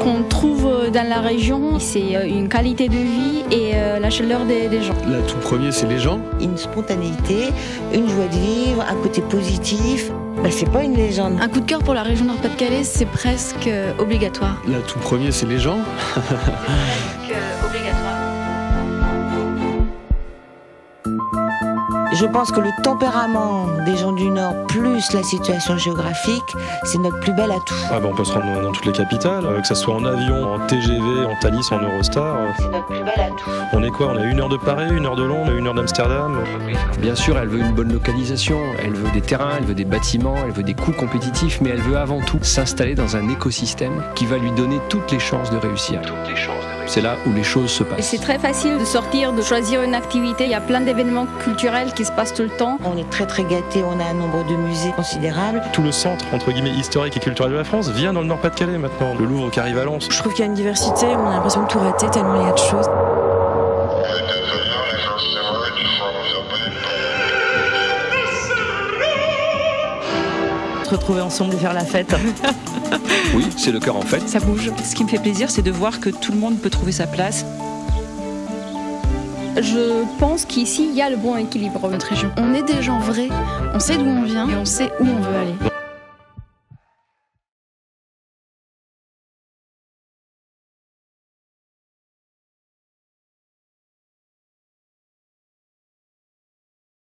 qu'on trouve dans la région, c'est une qualité de vie et la chaleur des gens. Là, tout premier, c'est les gens. Une spontanéité, une joie de vivre, un côté positif. C'est pas une légende. Un coup de cœur pour la région Nord-Pas-de-Calais, c'est presque obligatoire. Là, tout premier, c'est les gens. Presque obligatoire. Je pense que le tempérament des gens du Nord, plus la situation géographique, c'est notre plus bel atout. On peut se rendre dans toutes les capitales, que ce soit en avion, en TGV, en Thalys, en Eurostar. C'est notre plus bel atout. On est quoi? On est 1 heure de Paris, 1 heure de Londres, 1 heure d'Amsterdam. Bien sûr, elle veut une bonne localisation, elle veut des terrains, elle veut des bâtiments, elle veut des coûts compétitifs, mais elle veut avant tout s'installer dans un écosystème qui va lui donner toutes les chances de réussir. C'est là où les choses se passent. C'est très facile de sortir, de choisir une activité. Il y a plein d'événements culturels qui se passent tout le temps. On est très très gâtés, on a un nombre de musées considérable. Tout le centre, entre guillemets, historique et culturel de la France vient dans le Nord-Pas-de-Calais maintenant. Le Louvre qui arrive à Lens. Je trouve qu'il y a une diversité, on a l'impression de tout rater tellement il y a de choses. Se retrouver ensemble et faire la fête. Oui, c'est le cœur en fête. Ça bouge. Ce qui me fait plaisir, c'est de voir que tout le monde peut trouver sa place. Je pense qu'ici, il y a le bon équilibre dans notre région. On est des gens vrais, on sait d'où on vient et on sait où on veut aller.